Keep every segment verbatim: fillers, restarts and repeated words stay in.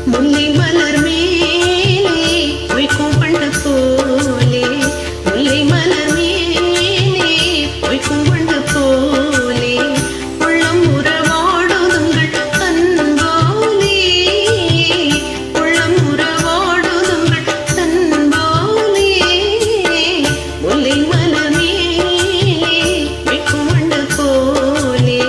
முல்லை மலர் மேலே பொய்க்கும் பண்டு போலே முல்லை மலர் மேலே பொய்க்கும் பண்டு போலே உள்ளம் உறவாடுதுங்கள் தன்போலே உள்ளம் உறவாடுதுங்கள் தன்போலே முல்லை மலர் மேலே பொய்க்கும் பண்டு போலே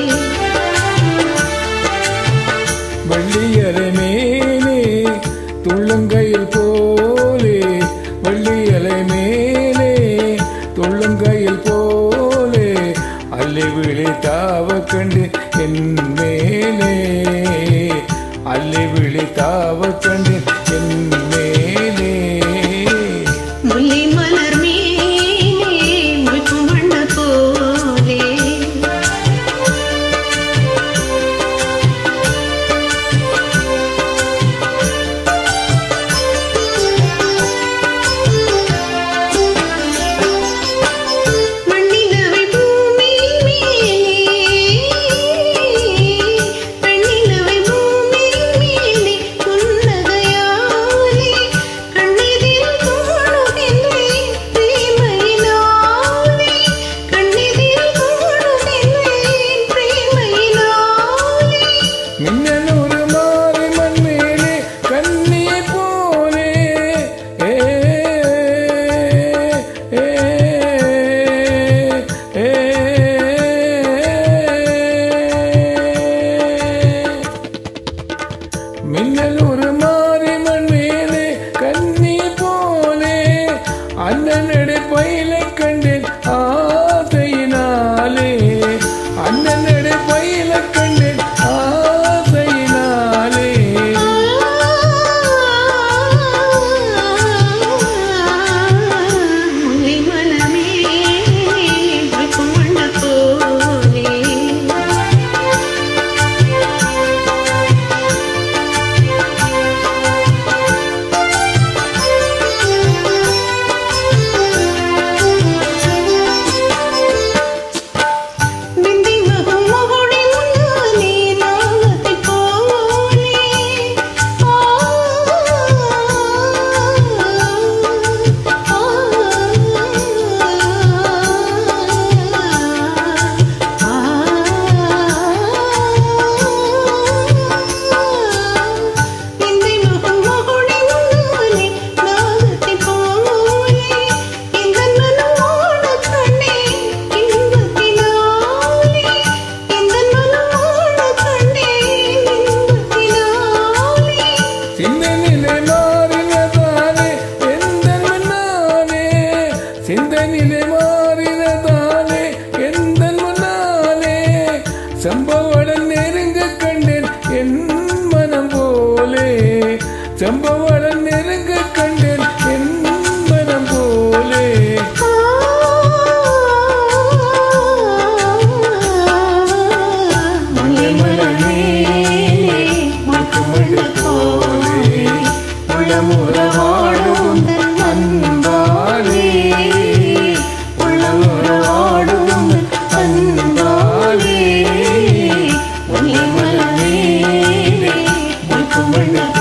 வள்ளியலை மேலே துள்ளுங்கையில் போலே வள்ளியலை மேலே துள்ளுங்கையில் போலே அல்லி விழி தாவ கண்டு என் மேலே அல்லி விழி தாவ கண்டு என் மேலே முல்லை மலர் மேலே பொய்க்கும் பண்டு போலே மண்ணிலவை பூமி பெண்ணிலவை பூமி மேலே புன்னகையாலே கண்ணெதிர் தோணுகின்றேன் பிரேமையினாலே கண்ணெதிர் தோணுகின்றேன் பிரேமையினாலே மின்னலூர் மாறி மண் மேலே கண்ணியை போலே ஏ ஏ ஏ மின்னலூர் மாறி மண் மேலே கண்ணி போலே அண்ணனடை பயில கண்டேன் ஆசையினாலே அண்ணனடை பயில கண்டேன் ஆசையினாலே முல்லை மலர் மேலே பொய்க்கும் பண்டு போலே விந்தை மகம் மகுடி முன்னாலே நாகத்தைப் போலே ஆ விந்தை மகம் மகுடி முன்னாலே நாகத்தைப் போலே இந்த மனமோட கண்டேன் இன்பத்தினாலே இந்த மனமோட கண்டேன் இன்பத்தினாலே சிந்தனிலே மாறினதாலே எந்த முன்னாலே சிந்தனிலே மாறினதாலே எந்த முன்னாலே சம்பவடன் நெருங்க கண்டேன் என் மனம் போலே சம்பவடன் நெருங்க கண்டேன் என் மனம் போலே முல்லை மலர் மேலே பொய்க்கும் பண்டு போலே உள்ளமுறவாடும் அன்பாலே உள்ளமுறவாடும் அன்பாலே முல்லை மலர் மேலே பொய்க்கும் பண்டு